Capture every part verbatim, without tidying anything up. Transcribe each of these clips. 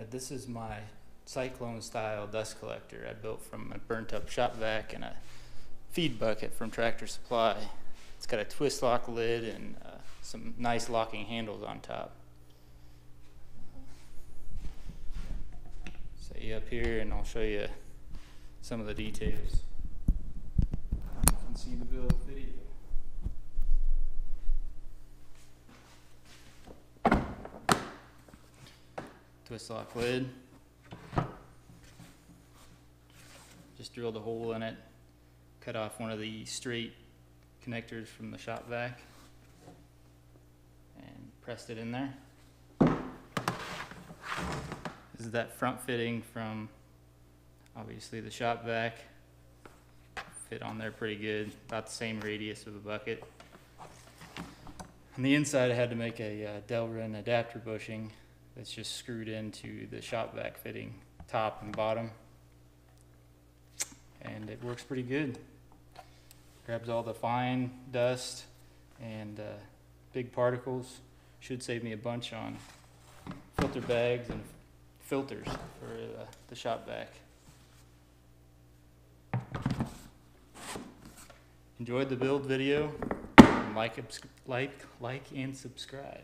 this is my Cyclone style dust collector I built from a burnt up shop vac and a feed bucket from Tractor Supply. It's got a twist lock lid and uh, some nice locking handles on top. Set you up here and I'll show you some of the details. You can see the build video. Twist lock lid. Just drilled a hole in it, cut off one of the straight connectors from the shop vac and pressed it in there. This is that front fitting from obviously the shop vac. Fit on there pretty good, about the same radius of the bucket. On the inside I had to make a uh, Delrin adapter bushing that's just screwed into the shop vac fitting, top and bottom. And it works pretty good. Grabs all the fine dust and uh, big particles. Should save me a bunch on filter bags and filters for uh, the shop vac. Enjoyed the build video. Like, like, like, and subscribe.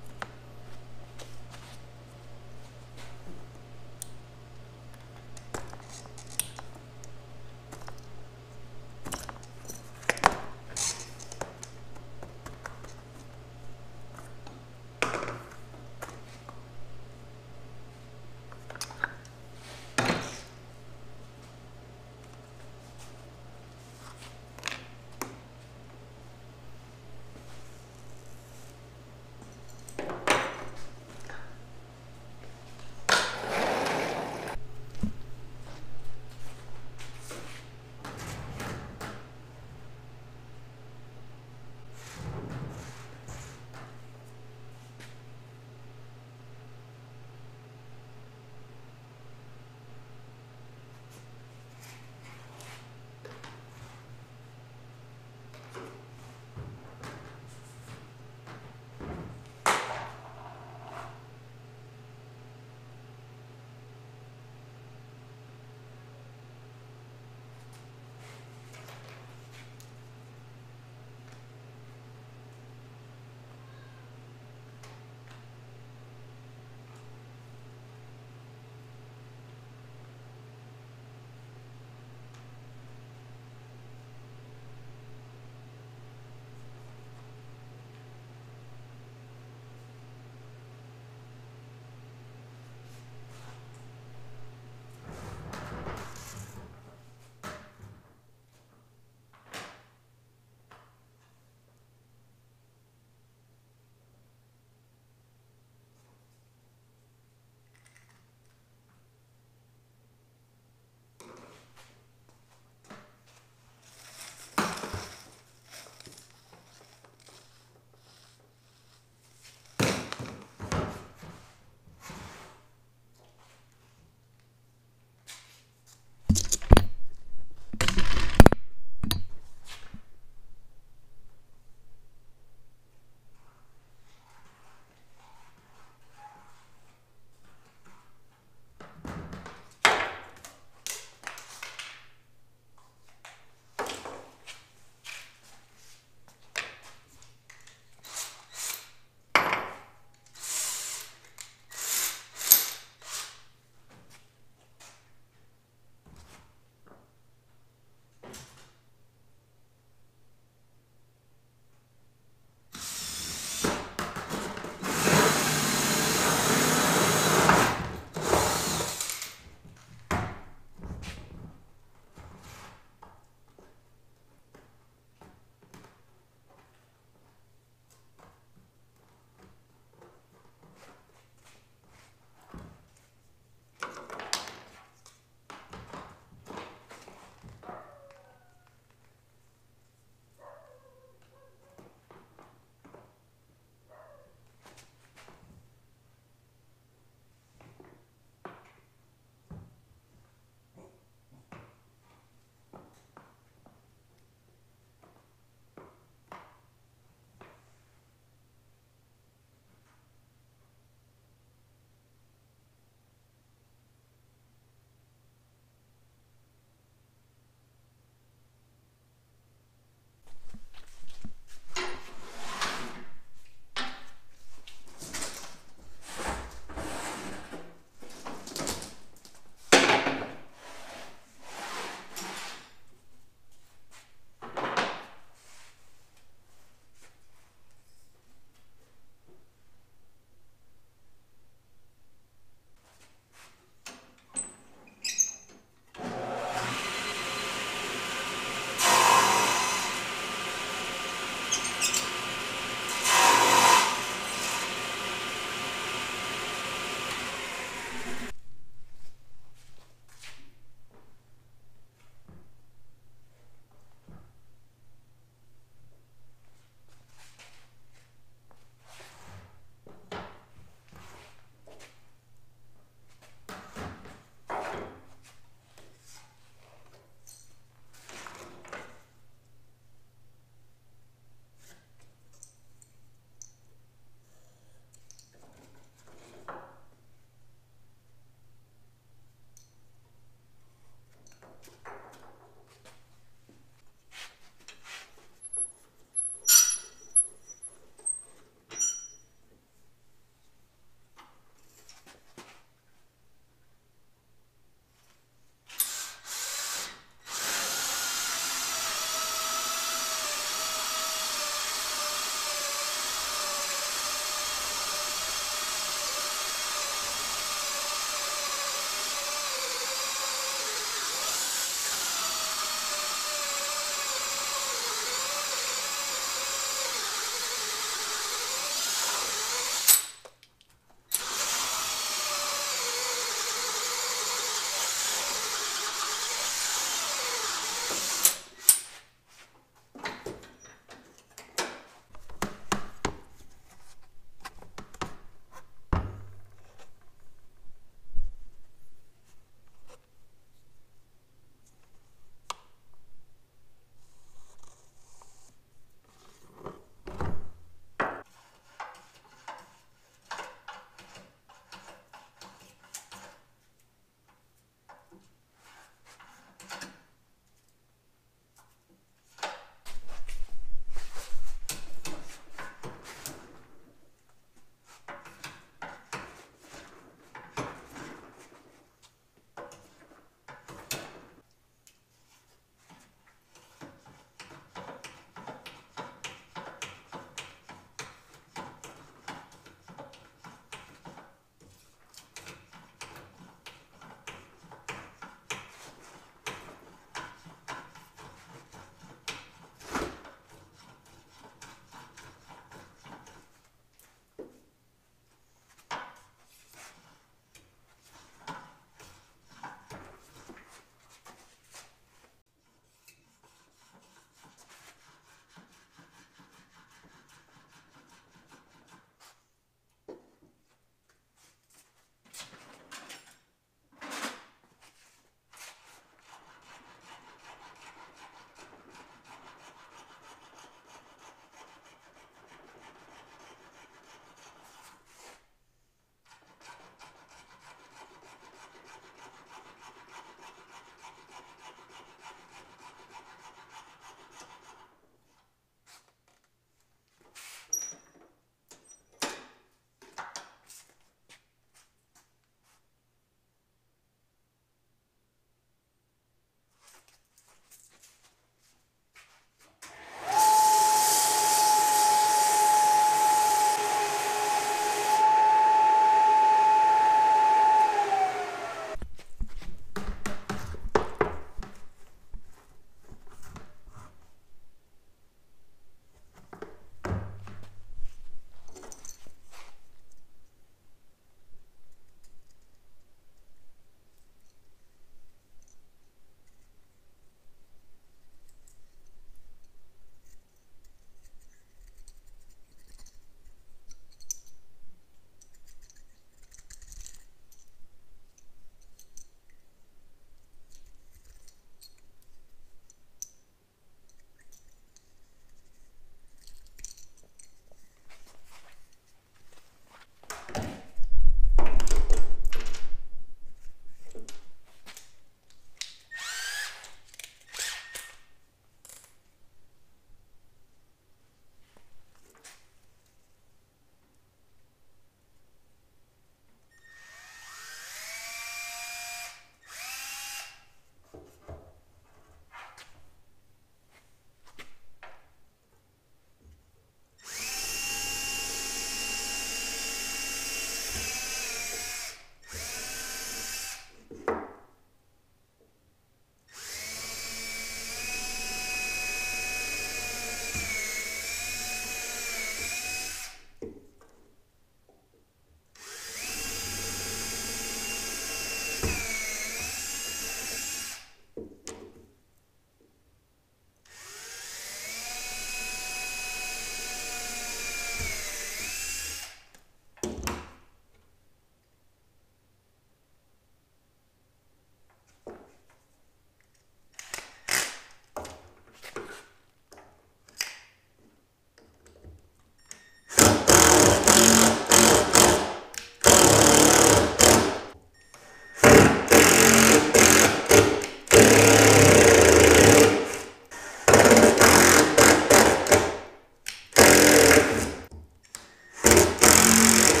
Thank you.